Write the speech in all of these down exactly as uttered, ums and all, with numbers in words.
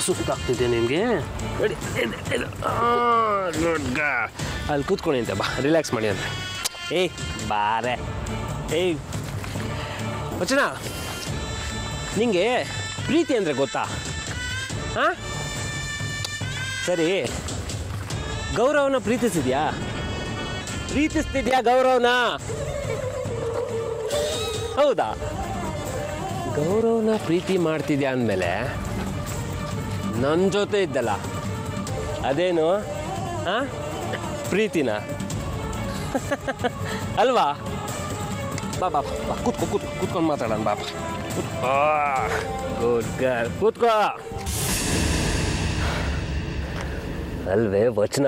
ಸುಸ್ತಾಗ್ತಿದೆ ನಿನಗೆ ready good girl ಅಲ್ಲಿ ಕೂತ್ಕೊಳ್ಳಿ ಅಂತೆ ಬಾ ರಿಲ್ಯಾಕ್ಸ್ ಮಾಡಿ ಅಂತ ಏಯ್ ಬಾರೆ ಏಯ್ ವಚನ ನಿಂಗೆ ಪ್ರೀತಿ ಅಂದರೆ ಗೊತ್ತಾ ಹಾಂ ಸರಿ ಗೌರವನ ಪ್ರೀತಿಸಿದ್ಯಾ ಪ್ರೀತಿಸ್ತಿದ್ಯಾ ಗೌರವನ ಹೌದಾ ಗೌರವನ ಪ್ರೀತಿ ಮಾಡ್ತಿದ್ಯಾ ಅಂದಮೇಲೆ ನನ್ನ ಜೊತೆ ಇದ್ದಲ್ಲ ಅದೇನು ಹಾಂ ಪ್ರೀತಿನ ಅಲ್ವಾ ಬಾ ಬಾ ಬಾ ಕೂತ್ಕೊ ಕೂತ್ಕೊ ಕೂತ್ಕೊಂಡು ಮಾತಾಡೋಣ ಬಾಬಾ ಗುಡ್ ಗರ್ಲ್ ಕೂತ್ಕೋ ಅಲ್ವೇ ವಚನ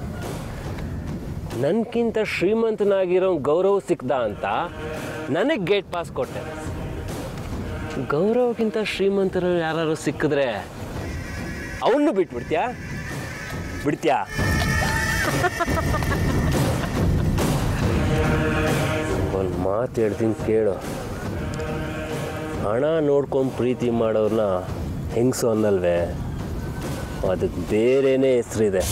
ನನ್ಗಿಂತ ಶ್ರೀಮಂತನಾಗಿರೋ ಗೌರವ್ ಸಿಕ್ದ ಅಂತ ನನಗೆ ಗೇಟ್ ಪಾಸ್ ಕೊಟ್ಟೆ ಗೌರವ್ಗಿಂತ ಶ್ರೀಮಂತರು ಯಾರು ಸಿಕ್ಕಿದ್ರೆ ಅವನು ಬಿಟ್ಬಿಡ್ತೀಯಾ ಬಿಡ್ತೀಯಾ ಒಂದು ಮಾತು ಹೇಳ್ತೀನಿ ಕೇಳು ಹಣ ನೋಡ್ಕೊಂಡು ಪ್ರೀತಿ ಮಾಡೋರನ್ನ ಹೆಂಗಸು ಅನ್ನಲ್ವೇ ಅದಕ್ಕೆ ಬೇರೆನೇ ಹೆಸರಿದೆ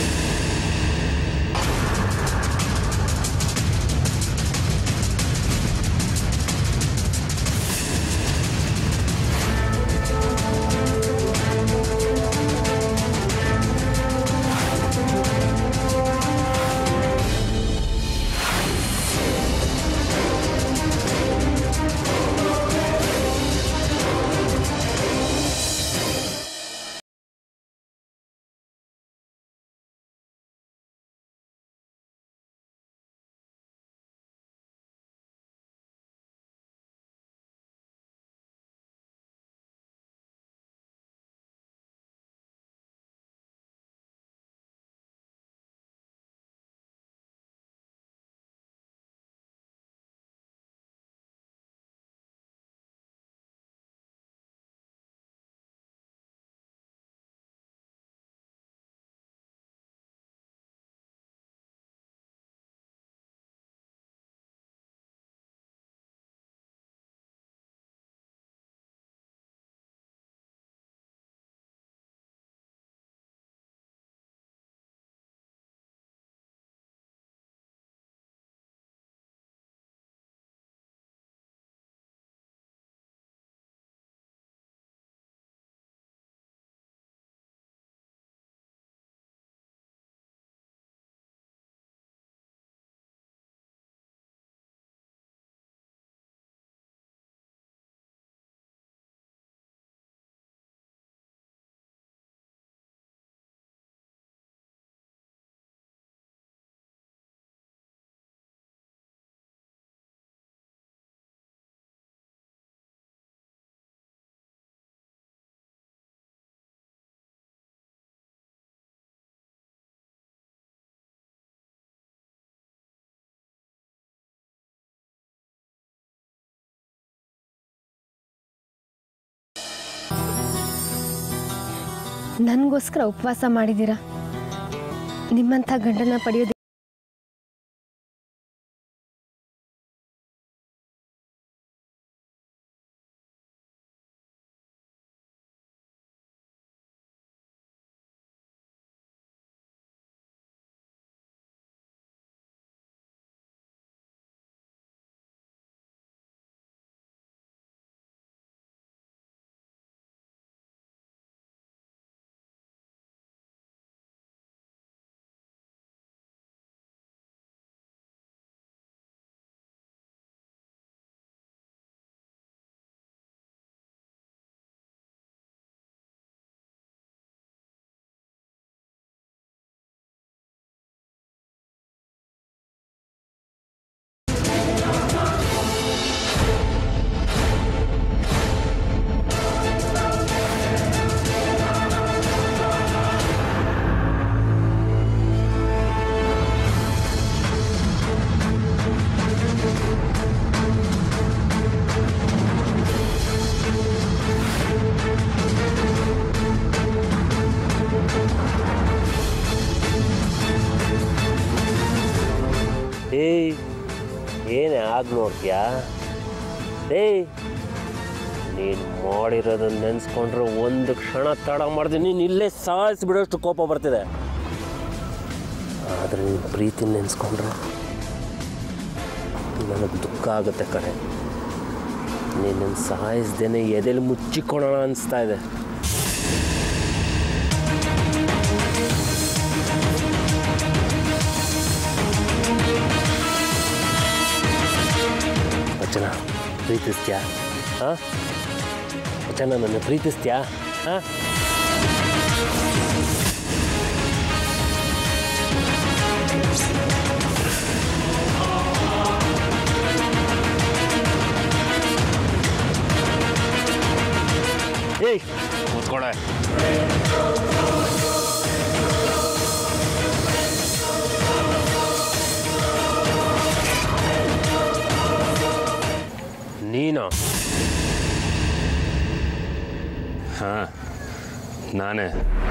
ನನಗೋಸ್ಕರ ಉಪವಾಸ ಮಾಡಿದ್ದೀರಾ ನಿಮ್ಮಂಥ ಗಂಡನ ಪಡೆಯೋದು ಏಯ್ ಏನೇ ಆಗ ನೋಡ್ತೀಯಾ ಏಯ್ ನೀನು ಮಾಡಿರೋದನ್ನ ನೆನೆಸ್ಕೊಂಡ್ರೆ ಒಂದು ಕ್ಷಣ ತಡ ಮಾಡಿದೆ ನೀನು ಇಲ್ಲೇ ಸಾಯಿಸಿಬಿಡೋಷ್ಟು ಕೋಪ ಬರ್ತಿದೆ. ಆದರೆ ನೀನು ಪ್ರೀತಿ ನೆನೆಸ್ಕೊಂಡ್ರೆ ನನಗೆ ದುಃಖ ಆಗುತ್ತೆ ಕಣೆ. ನೀನನ್ನು ಸಾಯಿಸ್ದೇನೆ ಎದೆಲಿ ಮುಚ್ಚಿಕೊಳ್ಳೋಣ ಅನಿಸ್ತಾ ಇದೆ. ವಚನ ಪ್ರೀತಿಸ್ತೀಯಾ? ಹಾಂ ವಚನ ನನ್ನ ಪ್ರೀತಿಸ್ತೀಯಾ? ಹಾಂ ಏಯ್ ಕೂತ್ಕೊಳೆ. ನೀನಾ? ಹಾಂ ನಾನೇ.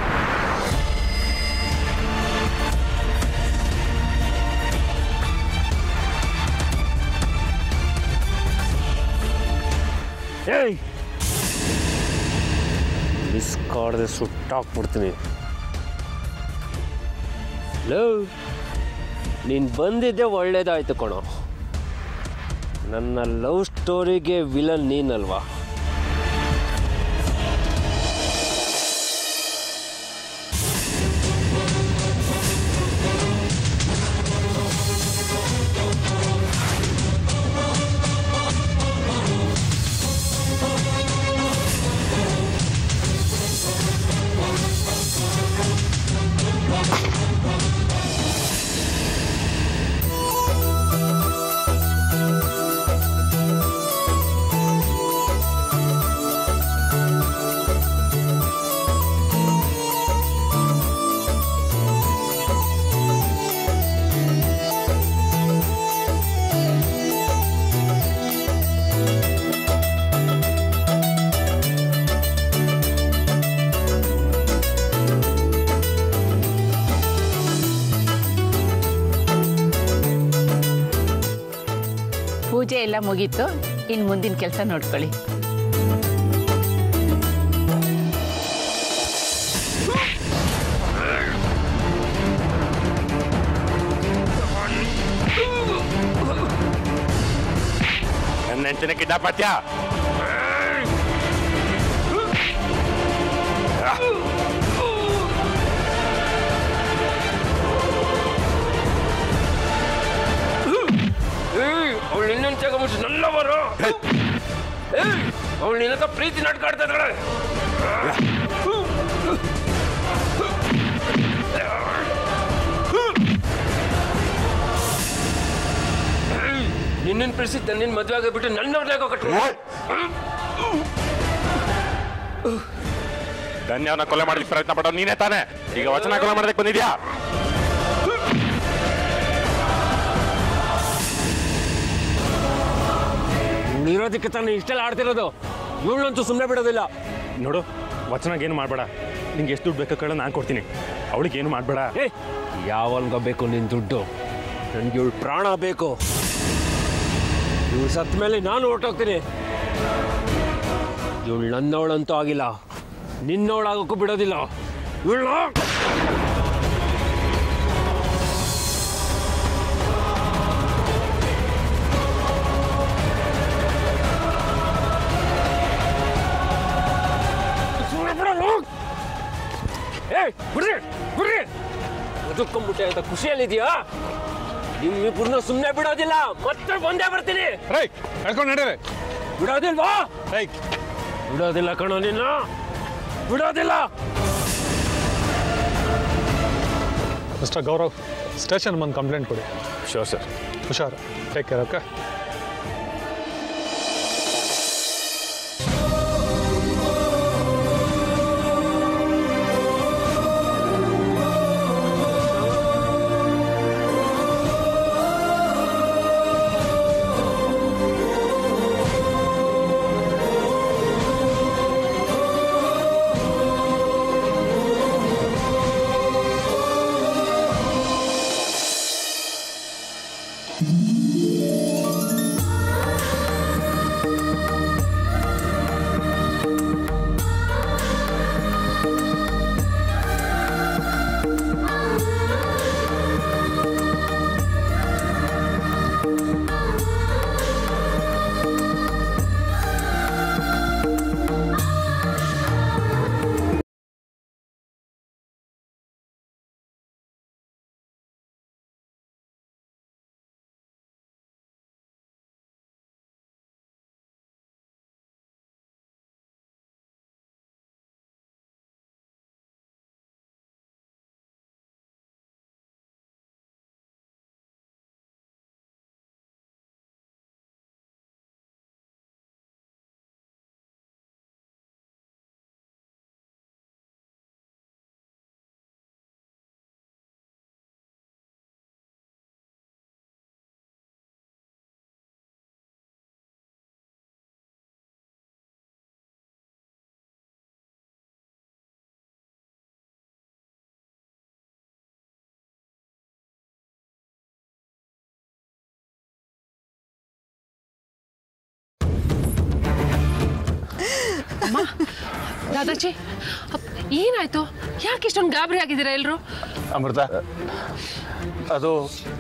ಏಯ್ ಮಿಸ್ ಕಾಡದೆ ಸುಟ್ಟಾಕ್ಬಿಡ್ತೀನಿ. ಲೋ ನೀನು ಬಂದಿದ್ದೆ ಒಳ್ಳೇದಾಯ್ತು ಕಣೋ. ನನ್ನ ಲವ್ ಸ್ಟೋರಿಗೆ ವಿಲನ್ ನೀನಲ್ವಾ? ಪೂಜೆ ಎಲ್ಲ ಮುಗೀತು, ಇನ್ನು ಮುಂದಿನ ಕೆಲಸ ನೋಡ್ಕೊಳ್ಳಿ. ನನ್ನ ಹೆಂಡತಿನ ಕಿಡ್ನಾಪ್ ಮಾಡ್ತೀಯಾ? ಅವಳು ನಿನ್ನ ತಗೊಂಬಿಟ್ಟು ನನ್ನ ಬರೋ. ಅವಳು ನಿನ್ನ ಪ್ರೀತಿ ನಡ್ಕಾಡ್ತಾ ಇದ್ದಾಳೆ. ನಿನ್ನ ಪ್ರೀತಿ ನಿನ್ನ ಮದುವೆ ಆಗಿಬಿಟ್ಟು ನನ್ನ ಮದುವೆ ಕಟ್ರು. ಧನ್ಯವನ್ನ ಕೊಲೆ ಮಾಡ್ಲಿಕ್ಕೆ ಪ್ರಯತ್ನ ಪಡೋ ನೀನೇ ತಾನೆ. ಈಗ ವಚನ ಕೊಲೆ ಮಾಡೋದಕ್ಕೆ ಬಂದಿದ್ಯಾ? ಇರೋದಕ್ಕೆ ತಾನು ಇಷ್ಟೆಲ್ಲ ಆಡ್ತಿರೋದು. ಇವಳಂತೂ ಸುಮ್ಮನೆ ಬಿಡೋದಿಲ್ಲ. ನೋಡು, ವಚನಾಗ ಏನು ಮಾಡಬೇಡ. ನಿಂಗೆ ಎಷ್ಟು ದುಡ್ಡು ಬೇಕು ಕೇಳ ನಾನು ಕೊಡ್ತೀನಿ. ಅವಳಿಗೆ ಏನು ಮಾಡಬೇಡ. ಏ ಯಾವನ್ಗ ಬೇಕು ನಿನ್ನ ದುಡ್ಡು? ನನಗೆ ಇವಳು ಪ್ರಾಣ ಬೇಕು. ಇವಳು ಸತ್ತ ಮೇಲೆ ನಾನು ಹೊರಟೋಗ್ತೀನಿ. ಇವಳು ನನ್ನವಳಂತೂ ಆಗಿಲ್ಲ, ನಿನ್ನವಳಾಗೋಕ್ಕೂ ಬಿಡೋದಿಲ್ಲ. ಇವಳು ಬಿಡ್ರಿ ಬಿಡ್ರಿ ಬದುಕೊಂಬಿಟ್ಟೆ ಅಂತ ಖುಷಿಯಲ್ಲಿದೆಯಾ? ನಿಮ್ಮಿಬ್ಬರನ್ನ ಸುಮ್ಮನೆ ಬಿಡೋದಿಲ್ಲ. ಮತ್ತೆ ಬಂದೇ ಬರ್ತೀನಿ. ನಡೀರಿ. ಬಿಡೋದಿಲ್ವಾ? ಬಿಡೋದಿಲ್ಲ ಕಣೋ, ನಿನ್ನ ಬಿಡೋದಿಲ್ಲ. ಮಿಸ್ಟರ್ ಗೌರವ್, ಸ್ಟೇಷನ್ ಬಂದು ಕಂಪ್ಲೇಂಟ್ ಕೊಡಿ. Sure sir. ಹುಷಾರು. Take care. ಓಕೆ. ದಾದಾಜಿ ಏನಾಯ್ತು? ಯಾಕೆ ಇಷ್ಟೊಂದು ಗಾಬರಿ ಆಗಿದ್ದೀರಾ ಎಲ್ರು? ಅಮೃತ, ಅದು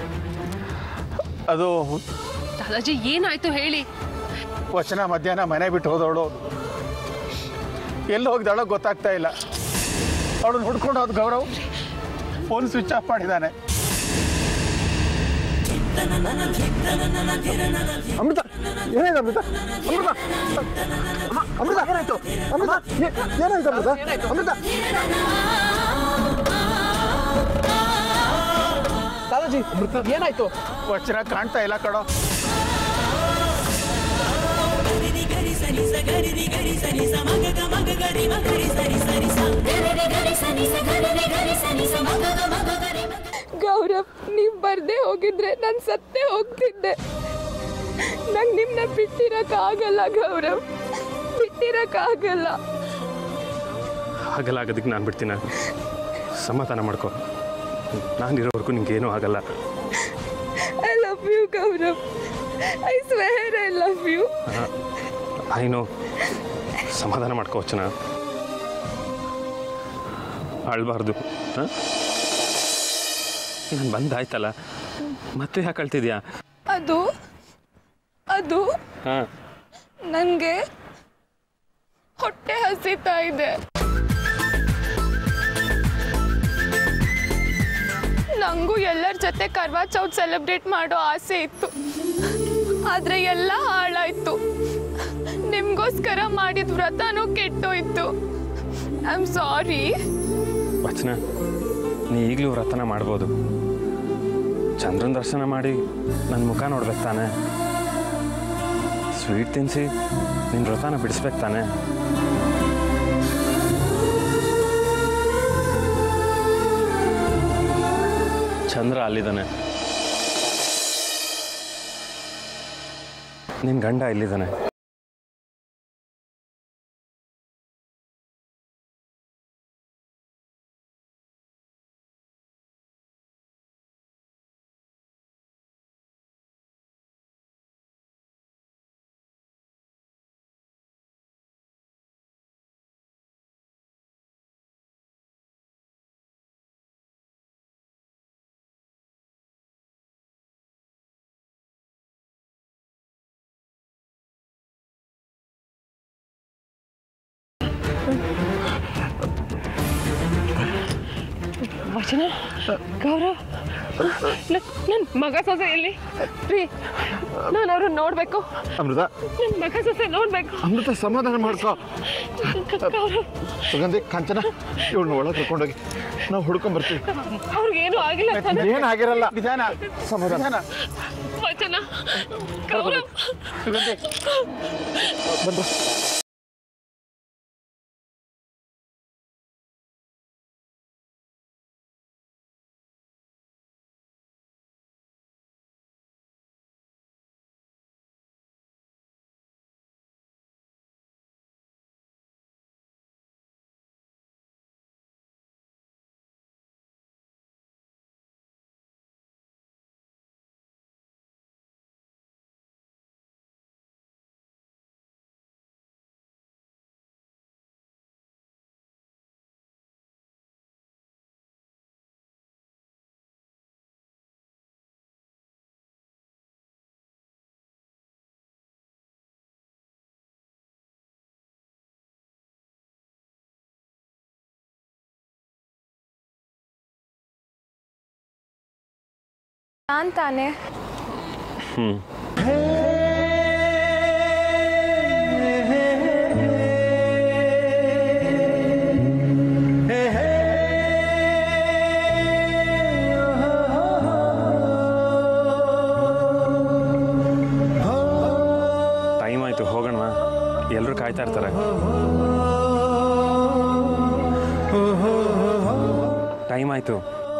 ಅದು ದಾದಾಜಿ ಏನಾಯ್ತು ಹೇಳಿ. ವಚನ ಮಧ್ಯಾಹ್ನ ಮನೆ ಬಿಟ್ಟು ಹೋದವಳು ಎಲ್ಲಿ ಹೋಗಿದ್ದಾಳೋ ಗೊತ್ತಾಗ್ತಾ ಇಲ್ಲ. ಅವಳನ್ನ ಹುಡ್ಕೊಂಡು ಹೋದ ಗೌರವ್ ಫೋನ್ ಸ್ವಿಚ್ ಆಫ್ ಮಾಡಿದ್ದಾನೆ. ಅಮೃತ ಏನಾಯ್ತು? ಅಮೃತ ಅಮೃತ ಅಮೃತ ಏನಾಯ್ತು? ಅಮೃತ ಏನಾಯ್ತು? ಅಮೃತ ಅಮೃತ ದಾದಾಜಿ ಅಮೃತ ಏನಾಯ್ತು? ವಚನ ಕಾಣ್ತಾ ಇಲ್ಲ ಕಣೋ. ಗೌರವ್, ನೀವ್ ಬರ್ದೇ ಹೋಗಿದ್ರೆ ನಾನು ಸತ್ತೇ ಹೋಗ್ತಿದ್ದೆ. ನಂಗೆ ನಿಮ್ನ ಬಿಟ್ಟಿರಕ್ಕಾಗಲ್ಲ ಗೌರವ್, ಬಿಟ್ಟಿರಕ್ಕಾಗಲ್ಲ. ಆಗಲ್ಲ, ಆಗೋದಕ್ಕೆ ನಾನು ಬಿಡ್ತೀನಿ. ಸಮಾಧಾನ ಮಾಡ್ಕೊ. ನಾನಿರೋವರೆಗೂ ನಿಂಗೇನೂ ಆಗಲ್ಲ. I love you Gaurav, I swear I love you. ಐನೋ, ಸಮಾಧಾನ ಮಾಡ್ಕೋ ವಚನ. ಅಳ್ಬಾರ್ದು. ಹಾಂ, ನಾನು ಬಂದಾಯ್ತಲ್ಲ, ಮತ್ತೆ ಯಾಕೆ ಅಳ್ತಿದ್ಯಾ? ಅದು ಅದು ಹಾಂ, ನನಗೆ ಹೊಟ್ಟೆ ಹಸಿತಾ ಇದೆ. ನಂಗೂ ಎಲ್ಲರ ಜೊತೆ ಕರ್ವಾ ಚೌತ್ ಸೆಲೆಬ್ರೇಟ್ ಮಾಡೋ ಆಸೆ ಇತ್ತು, ಆದ್ರೆ ಎಲ್ಲ ಹಾಳಾಯ್ತು. ನಿಮ್ಗೋಸ್ಕರ ಮಾಡಿದ ವ್ರತನೂ ಕೆಟ್ಟೋಯ್ತು. I am sorry. ವಚನ, ನೀ ಈಗಲೂ ವ್ರತನ ಮಾಡ್ಬೋದು. ಚಂದ್ರನ ದರ್ಶನ ಮಾಡಿ ನನ್ನ ಮುಖ ನೋಡ್ಬೇಕು ತಾನೆ. ಸ್ವೀಟ್ ತಿನ್ನಿಸಿ ನಿನ್ನ ವ್ರತನ ಬಿಡಿಸ್ಬೇಕು ತಾನೆ. ಚಂದ್ರ ಅಲ್ಲಿದ್ದಾನೆ, ನಿನ್ನ ಗಂಡ ಇಲ್ಲಿದ್ದಾನೆ. ವಚನ, ಗೌರವ್, ನನ್ನ ಮಗ ಸೊಸೆ ಎಲ್ಲಿ? ರೀ, ನಾನು ಅವ್ರನ್ನ ನೋಡ್ಬೇಕು. ಅಮೃತ, ನನ್ನ ಮಗ ಸೊಸೆ ನೋಡ್ಬೇಕು. ಅಮೃತ ಸಮಾಧಾನ ಮಾಡ್ಕೋ. ಗೌರವ್, ಸುಗಂಧಿ, ಕಾಂಚನ, ಇವಳನ್ನ ಒಳಗೆ ಕರ್ಕೊಂಡೋಗಿ ನಾವು ಹುಡ್ಕೊಂಡ್ ಬರ್ತೀವಿ. ಅವ್ರಿಗೇನು ಆಗಿಲ್ಲ ತಾನೆ? ಏನಾಗಿರಲ್ಲ. ನಿಧಾನ, ಸಮಾಧಾನ. ವಚನ, ಗೌರವ್, ಸುಗಂಧಿ ಬಂದು. ನಾನ್ ತಾನೆ. ಹ್ಞೂ, ಟೈಮ್ ಆಯಿತು, ಹೋಗೋಣ. ಎಲ್ಲರೂ ಕಾಯ್ತಾ ಇರ್ತಾರೆ. ಟೈಮ್ ಆಯಿತು.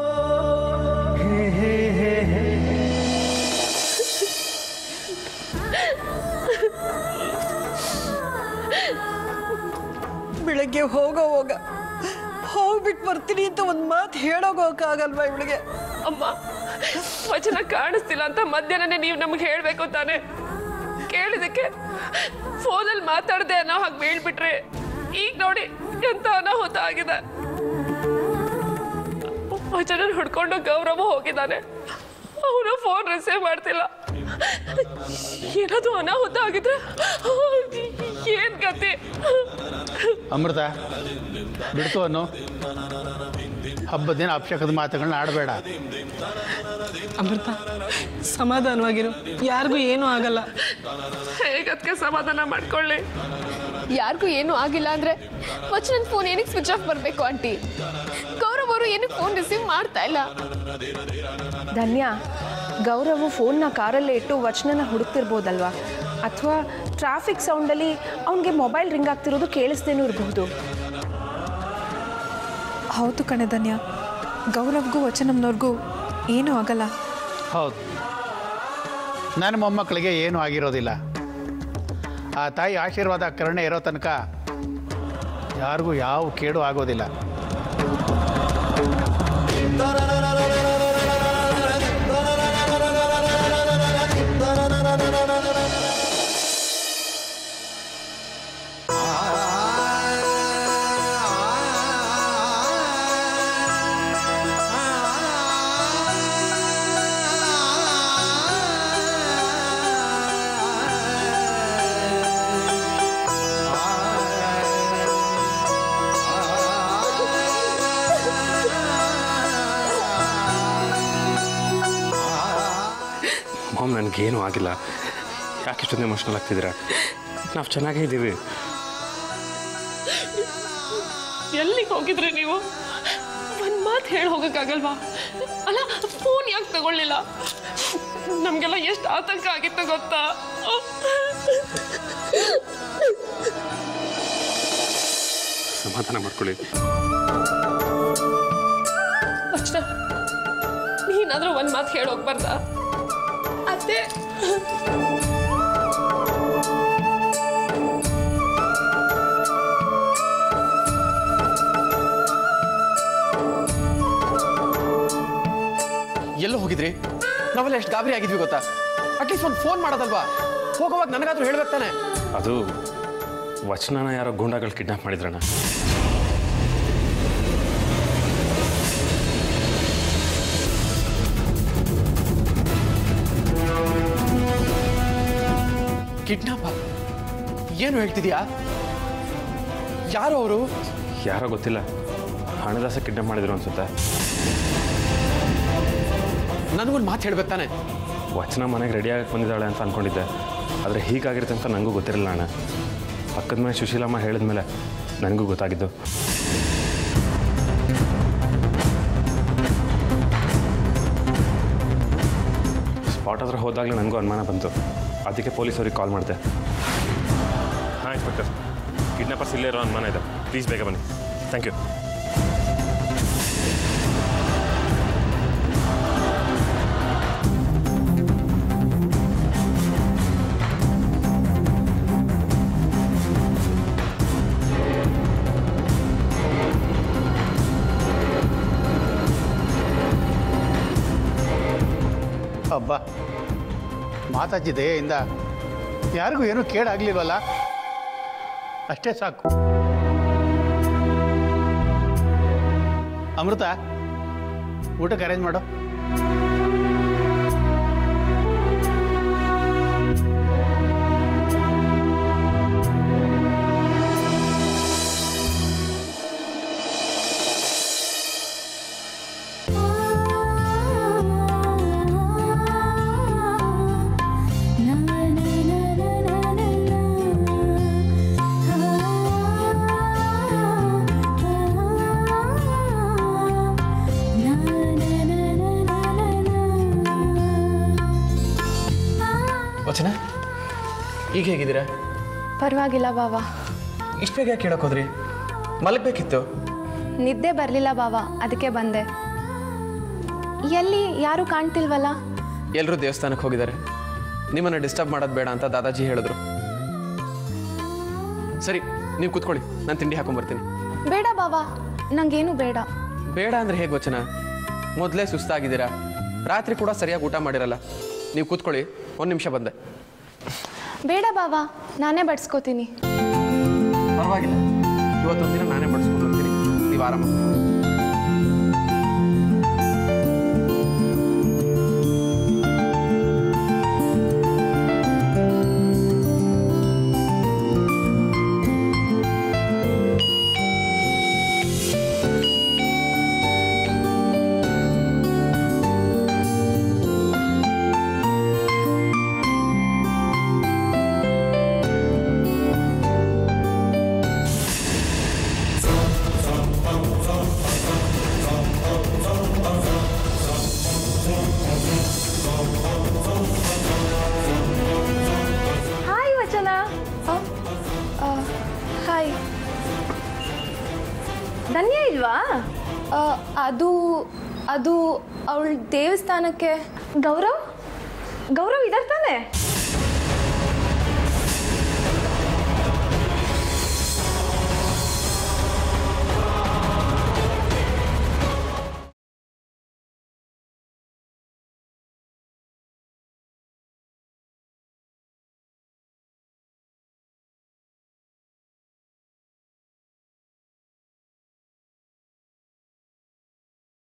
ಬೆಳಗ್ಗೆ ಹೋಗೋವಾಗ ಹೋಗ್ಬಿಟ್ಟು ಬರ್ತೀನಿ ಅಂತ ಒಂದು ಮಾತು ಹೇಳೋಗೋಕ್ಕಾಗಲ್ವಾ ಇವಳಿಗೆ? ಅಮ್ಮ, ವಚನ ಕಾಣಿಸ್ತಿಲ್ಲ ಅಂತ ಮಧ್ಯಾಹ್ನನೇ ನೀವು ನಮ್ಗೆ ಹೇಳಬೇಕು ತಾನೆ. ಕೇಳಿದಕ್ಕೆ ಫೋನಲ್ಲಿ ಮಾತಾಡ್ದೆ ಅನ್ನೋ ಹಾಗೆ ಹೇಳ್ಬಿಟ್ರೆ ಈಗ ನೋಡಿ ಎಂತ ಅನಾಹುತ ಆಗಿದೆ. ವಚನ ಹುಡ್ಕೊಂಡು ಗೌರವ ಹೋಗಿದ್ದಾನೆ, ಅವನ ಫೋನ್ ರಿಸೀವ್ ಮಾಡ್ತಿಲ್ಲ. ಏನಾದ್ರು ಅನಾಹುತ ಆಗಿದ್ರೆ ಏನ್ ಗತಿ? ಅಮೃತ ಬಿಡ್ತು ಅನ್ನು, ಹಬ್ಬದ ದಿನ ಅಪಶಕದ ಮಾತುಗಳನ್ನ ಆಡಬೇಡ. ಅಮೃತ ಸಮಾಧಾನವಾಗಿರು, ಯಾರಿಗೂ ಏನೂ ಆಗಲ್ಲ. ಹೇಗದಕ್ಕೆ ಸಮಾಧಾನ ಮಾಡ್ಕೊಳ್ಳಿ? ಯಾರಿಗೂ ಏನೂ ಆಗಿಲ್ಲ ಅಂದ್ರೆ ವಚನನ್ ಫೋನ್ ಏನಕ್ಕೆ ಸ್ವಿಚ್ ಆಫ್ ಬರಬೇಕು ಆಂಟಿ? ಗೌರವ್ ಅವರು ಏನಕ್ಕೆ ಫೋನ್ ರಿಸೀವ್ ಮಾಡ್ತಾ ಇಲ್ಲ? ಧನ್ಯ, ಗೌರವ್ ಫೋನ್ನ ಕಾರಲ್ಲೇ ಇಟ್ಟು ವಚನನ ಹುಡುಕ್ತಿರ್ಬೋದಲ್ವಾ? ಅಥವಾ ಟ್ರಾಫಿಕ್ ಸೌಂಡಲ್ಲಿ ಅವನಿಗೆ ಮೊಬೈಲ್ ರಿಂಗ್ ಆಗ್ತಿರೋದು ಕೇಳಿಸ್ದೇನೂ ಇರಬಹುದು. ಹೌದು ಕಣೆ ಧನ್ಯ, ಗೌರವ್ಗೂ ವಚನಮ್ನವ್ರಿಗೂ ಏನೂ ಆಗಲ್ಲ. ಹೌದು, ನನ್ನ ಮೊಮ್ಮಕ್ಕಳಿಗೆ ಏನೂ ಆಗಿರೋದಿಲ್ಲ. ಆ ತಾಯಿ ಆಶೀರ್ವಾದ ಕರುಣೆ ಇರೋ ತನಕ ಯಾರಿಗೂ ಯಾವ ಕೇಡು ಆಗೋದಿಲ್ಲ. ಮಾಮ್, ನನಗೇನೂ ಆಗಿಲ್ಲ. ಯಾಕೆ ಇಷ್ಟೊಂದು ಎಮೋಷ್ನಲ್ ಆಗ್ತಿದ್ದೀರಾ? ನಾವು ಚೆನ್ನಾಗೇ ಇದ್ದೀವಿ. ಎಲ್ಲಿಗೆ ಹೋಗಿದ್ರಿ ನೀವು? ಒಂದ್ ಮಾತು ಹೇಳಿ ಹೋಗಕ್ಕಾಗಲ್ವಾ? ಅಲ್ಲ, ಫೋನ್ ಯಾಕೆ ತಗೊಳ್ಳಿಲ್ಲ? ನಮ್ಗೆಲ್ಲ ಎಷ್ಟು ಆತಂಕ ಆಗಿತ್ತು ಗೊತ್ತಾ? ಸಮಾಧಾನ ಮಾಡ್ಕೊಳ್ಳಿ. ಅಷ್ಟ ನೀನಾದ್ರೂ ಒಂದ್ ಮಾತು ಹೇಳಿ ಹೋಗ್ಬಾರ್ದಾ? ಅದೇ ಎಲ್ಲೋ ಹೋಗಿದ್ರಿ? ನಾವೆಲ್ಲ ಎಷ್ಟು ಗಾಬರಿ ಆಗಿದ್ವಿ ಗೊತ್ತಾ? ಅಟ್ಲೀಸ್ಟ್ ಒಂದು ಫೋನ್ ಮಾಡೋದಲ್ವಾ? ಹೋಗೋವಾಗ ನನಗಾದ್ರೂ ಹೇಳ್ಬೇಕು ತಾನೆ. ಅದು ವಚನನ ಯಾರೋ ಗೂಂಡಾಗಳು ಕಿಡ್ನಾಪ್ ಮಾಡಿದ್ರಣ್ಣ. ಕಿಡ್ನಾಪ? ಏನು ಹೇಳ್ತಿದ್ಯಾ? ಯಾರು ಅವರು? ಯಾರೋ ಗೊತ್ತಿಲ್ಲ, ಹಣದಾಸ ಕಿಡ್ನಾಪ್ ಮಾಡಿದ್ರು ಅನ್ಸುತ್ತೆ. ನನಗೊಂದು ಮಾತು ಹೇಳ್ಬೇಕು ತಾನೆ. ವಚನ ಮನೆಗೆ ರೆಡಿ ಆಗಕ್ಕೆ ಬಂದಿದ್ದಾಳೆ ಅಂತ ಅಂದ್ಕೊಂಡಿದ್ದೆ, ಆದರೆ ಹೀಗಾಗಿರುತ್ತೆ ಅಂತ ನನಗೂ ಗೊತ್ತಿರಲಿಲ್ಲ ಅಣ್ಣ. ಪಕ್ಕದ ಮನೆ ಸುಶೀಲಮ್ಮ ಹೇಳಿದ್ಮೇಲೆ ನನಗೂ ಗೊತ್ತಾಗಿದ್ದು. ಸ್ಪಾಟ್ ಹತ್ರ ಹೋದಾಗಲೇ ನನಗೂ ಅನುಮಾನ ಬಂತು, ಅದಕ್ಕೆ ಪೊಲೀಸವ್ರಿಗೆ ಕಾಲ್ ಮಾಡಿದೆ. ಹಾಂ ಇನ್ಸ್ಪೆಕ್ಟರ್, ಕಿಡ್ನಾಪರ್ಸ್ ಇಲ್ಲೇ ಇರೋ ಅನುಮಾನ ಇದೆ, ಪ್ಲೀಸ್ ಬೇಗ ಬನ್ನಿ. Thank you. ಹಬ್ಬ, ಮಾತಾಜಿ ದಯೆಯಿಂದ ಯಾರಿಗೂ ಏನೂ ಕೇಡಾಗ್ಲಿಲ್ವಲ್ಲ, ಅಷ್ಟೇ ಸಾಕು. ಅಮೃತ, ಊಟಕ್ಕೆ ಅರೇಂಜ್ ಮಾಡು. ವಚನ, ಈಗ ಹೇಗಿದ್ದೀರಾ? ಪರವಾಗಿಲ್ಲ ಬಾವ. ಇಷ್ಟು ಬೇಗ ಯಾಕೆ ಕೇಳಕ್ಕೆ ಹೋದ್ರಿ? ಮಲಗಬೇಕಿತ್ತು. ನಿದ್ದೆ ಬರಲಿಲ್ಲ ಬಾವ, ಅದಕ್ಕೆ ಬಂದೆ. ಎಲ್ಲಿ ಯಾರು ಕಾಣ್ತಿಲ್ವಲ್ಲ? ಎಲ್ಲರೂ ದೇವಸ್ಥಾನಕ್ಕೆ ಹೋಗಿದ್ದಾರೆ. ನಿಮ್ಮನ್ನು ಡಿಸ್ಟರ್ಬ್ ಮಾಡೋದು ಬೇಡ ಅಂತ ದಾದಾಜಿ ಹೇಳಿದ್ರು. ಸರಿ, ನೀವು ಕೂತ್ಕೊಳ್ಳಿ, ನಾನು ತಿಂಡಿ ಹಾಕೊಂಡ್ಬರ್ತೀನಿ. ಬೇಡ ಬಾವ, ನಂಗೇನು ಬೇಡ. ಬೇಡ ಅಂದರೆ ಹೇಗೆ ವಚನ? ಮೊದಲೇ ಸುಸ್ತಾಗಿದ್ದೀರಾ, ರಾತ್ರಿ ಕೂಡ ಸರಿಯಾಗಿ ಊಟ ಮಾಡಿರಲ್ಲ. ನೀವು ಕೂತ್ಕೊಳ್ಳಿ, ಒಂದು ನಿಮಿಷ ಬಂದೆ. ಬೇಡ ಬಾವ, ನಾನೇ ಬಡಿಸ್ಕೋತೀನಿ. ಪರವಾಗಿಲ್ಲ, ಇವತ್ತೊಂದು ದಿನ ನಾನೇ ಬಡಿಸ್ಕೊಂಡು ಬರ್ತೀನಿ, ನೀವು ಆರಾಮ. ಹಾಯ್ ವಚನ. ಹಾಯ್. ಧನ್ಯ ಇಲ್ವಾ? ಅದು ಅದು ಅವಳ ದೇವಸ್ಥಾನಕ್ಕೆ. ಗೌರವ್ ಗೌರವ್ ಇದರ್ ತಾನೆ?